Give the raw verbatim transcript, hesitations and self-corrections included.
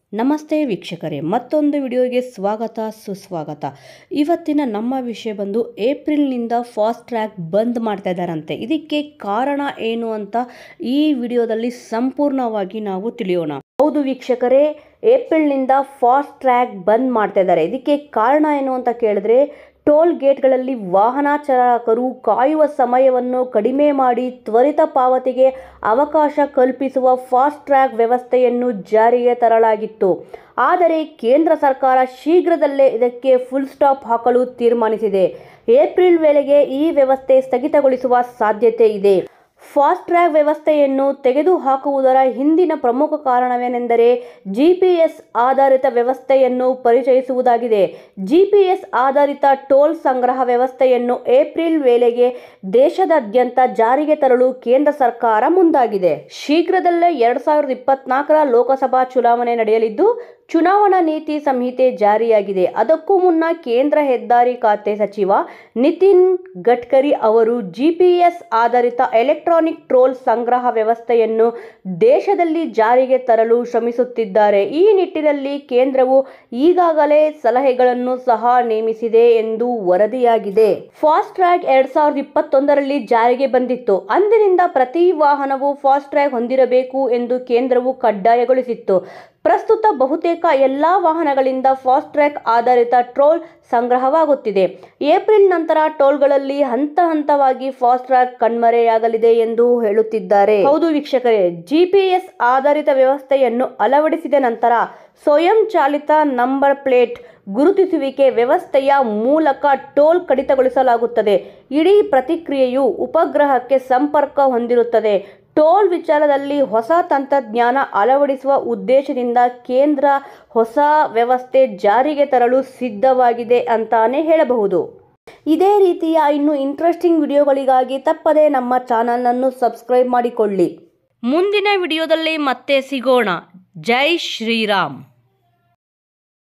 ನಮಸ್ತೆ ವೀಕ್ಷಕರೇ, ಮತ್ತೊಂದು ವಿಡಿಯೋಗೆ ಸ್ವಾಗತ ಸುಸ್ವಾಗತ. ಇವತ್ತಿನ ನಮ್ಮ ವಿಷಯ ಬಂದು ಏಪ್ರಿಲ್ನಿಂದ ಫಾಸ್ಟ್ ಟ್ರ್ಯಾಕ್ ಬಂದ್ ಮಾಡ್ತಾ ಇದ್ದಾರಂತೆ. ಇದಕ್ಕೆ ಕಾರಣ ಏನು ಅಂತ ಈ ವಿಡಿಯೋದಲ್ಲಿ ಸಂಪೂರ್ಣವಾಗಿ ನಾವು ತಿಳಿಯೋಣ. ಹೌದು ವೀಕ್ಷಕರೇ, ಏಪ್ರಿಲ್ನಿಂದ ಫಾಸ್ಟ್ ಟ್ರ್ಯಾಕ್ ಬಂದ್ ಮಾಡ್ತಾ ಇದ್ದಾರೆ. ಇದಕ್ಕೆ ಕಾರಣ ಏನು ಅಂತ ಕೇಳಿದ್ರೆ, ಟೋಲ್ ಗೇಟ್ಗಳಲ್ಲಿ ವಾಹನ ಚಾಲಕರು ಕಾಯುವ ಸಮಯವನ್ನು ಕಡಿಮೆ ಮಾಡಿ ತ್ವರಿತ ಪಾವತಿಗೆ ಅವಕಾಶ ಕಲ್ಪಿಸುವ ಫಾಸ್ಟ್ ಟ್ರ್ಯಾಕ್ ವ್ಯವಸ್ಥೆಯನ್ನು ಜಾರಿಗೆ ತರಲಾಗಿತ್ತು. ಆದರೆ ಕೇಂದ್ರ ಸರ್ಕಾರ ಶೀಘ್ರದಲ್ಲೇ ಇದಕ್ಕೆ ಫುಲ್ ಸ್ಟಾಪ್ ಹಾಕಲು ತೀರ್ಮಾನಿಸಿದೆ. ಏಪ್ರಿಲ್ ವೇಳೆಗೆ ಈ ವ್ಯವಸ್ಥೆ ಸ್ಥಗಿತಗೊಳಿಸುವ ಸಾಧ್ಯತೆ ಇದೆ. ಫಾಸ್ಟ್ ಟ್ರ್ಯಾಕ್ ವ್ಯವಸ್ಥೆಯನ್ನು ತೆಗೆದುಹಾಕುವುದರ ಹಿಂದಿನ ಪ್ರಮುಖ ಕಾರಣವೇನೆಂದರೆ ಜಿಪಿಎಸ್ ಆಧಾರಿತ ವ್ಯವಸ್ಥೆಯನ್ನು ಪರಿಚಯಿಸುವುದಾಗಿದೆ. ಜಿಪಿಎಸ್ ಆಧಾರಿತ ಟೋಲ್ ಸಂಗ್ರಹ ವ್ಯವಸ್ಥೆಯನ್ನು ಏಪ್ರಿಲ್ ವೇಳೆಗೆ ದೇಶದಾದ್ಯಂತ ಜಾರಿಗೆ ತರಲು ಕೇಂದ್ರ ಸರ್ಕಾರ ಮುಂದಾಗಿದೆ. ಶೀಘ್ರದಲ್ಲೇ ಎರಡ್ ಸಾವಿರದ ಇಪ್ಪತ್ನಾಲ್ಕರ ಲೋಕಸಭಾ ಚುನಾವಣೆ ನಡೆಯಲಿದ್ದು, ಚುನಾವಣಾ ನೀತಿ ಸಂಹಿತೆ ಜಾರಿಯಾಗಿದೆ. ಅದಕ್ಕೂ ಮುನ್ನ ಕೇಂದ್ರ ಹೆದ್ದಾರಿ ಖಾತೆ ಸಚಿವ ನಿತಿನ್ ಗಡ್ಕರಿ ಅವರು ಜಿಪಿಎಸ್ ಆಧಾರಿತ ಎಲೆಕ್ಟ್ರಾನಿಕ್ ಟೋಲ್ ಸಂಗ್ರಹ ವ್ಯವಸ್ಥೆಯನ್ನು ದೇಶದಲ್ಲಿ ಜಾರಿಗೆ ತರಲು ಶ್ರಮಿಸುತ್ತಿದ್ದಾರೆ. ಈ ನಿಟ್ಟಿನಲ್ಲಿ ಕೇಂದ್ರವು ಈಗಾಗಲೇ ಸಲಹೆಗಳನ್ನು ಸಹ ನೇಮಿಸಿದೆ ಎಂದು ವರದಿಯಾಗಿದೆ. ಫಾಸ್ಟ್ ಟ್ರ್ಯಾಕ್ ಎರಡ್ ಸಾವಿರದ ಇಪ್ಪತ್ತೊಂದರಲ್ಲಿ ಜಾರಿಗೆ ಬಂದಿತ್ತು. ಅಂದಿನಿಂದ ಪ್ರತಿ ವಾಹನವು ಫಾಸ್ಟ್ ಟ್ರ್ಯಾಕ್ ಹೊಂದಿರಬೇಕು ಎಂದು ಕೇಂದ್ರವು ಕಡ್ಡಾಯಗೊಳಿಸಿತ್ತು. ಪ್ರಸ್ತುತ ಬಹುತೇಕ ಎಲ್ಲಾ ವಾಹನಗಳಿಂದ ಫಾಸ್ಟ್ ಟ್ರ್ಯಾಕ್ ಆಧಾರಿತ ಟೋಲ್ ಸಂಗ್ರಹವಾಗುತ್ತಿದೆ. ಏಪ್ರಿಲ್ ನಂತರ ಟೋಲ್ಗಳಲ್ಲಿ ಹಂತ ಹಂತವಾಗಿ ಫಾಸ್ಟ್ ಟ್ರ್ಯಾಕ್ ಕಣ್ಮರೆಯಾಗಲಿದೆ ಎಂದು ಹೇಳುತ್ತಿದ್ದಾರೆ. ಹೌದು ವೀಕ್ಷಕರೇ, ಜಿಪಿಎಸ್ ಆಧಾರಿತ ವ್ಯವಸ್ಥೆಯನ್ನು ಅಳವಡಿಸಿದ ನಂತರ ಸ್ವಯಂ ಚಾಲಿತ ನಂಬರ್ ಪ್ಲೇಟ್ ಗುರುತಿಸುವಿಕೆ ವ್ಯವಸ್ಥೆಯ ಮೂಲಕ ಟೋಲ್ ಕಡಿತಗೊಳಿಸಲಾಗುತ್ತದೆ. ಇಡೀ ಪ್ರಕ್ರಿಯೆಯು ಉಪಗ್ರಹಕ್ಕೆ ಸಂಪರ್ಕ ಹೊಂದಿರುತ್ತದೆ. ಟೋಲ್ ವಿಚಾರದಲ್ಲಿ ಹೊಸ ತಂತ್ರಜ್ಞಾನ ಅಳವಡಿಸುವ ಉದ್ದೇಶದಿಂದ ಕೇಂದ್ರ ಹೊಸ ವ್ಯವಸ್ಥೆ ಜಾರಿಗೆ ತರಲು ಸಿದ್ಧವಾಗಿದೆ ಅಂತಾನೆ ಹೇಳಬಹುದು. ಇದೇ ರೀತಿಯ ಇನ್ನು ಇಂಟ್ರೆಸ್ಟಿಂಗ್ ವಿಡಿಯೋಗಳಿಗಾಗಿ ತಪ್ಪದೇ ನಮ್ಮ ಚಾನಲ್ ಅನ್ನು ಸಬ್ಸ್ಕ್ರೈಬ್ ಮಾಡಿಕೊಳ್ಳಿ. ಮುಂದಿನ ವಿಡಿಯೋದಲ್ಲಿ ಮತ್ತೆ ಸಿಗೋಣ. ಜೈ ಶ್ರೀರಾಮ್.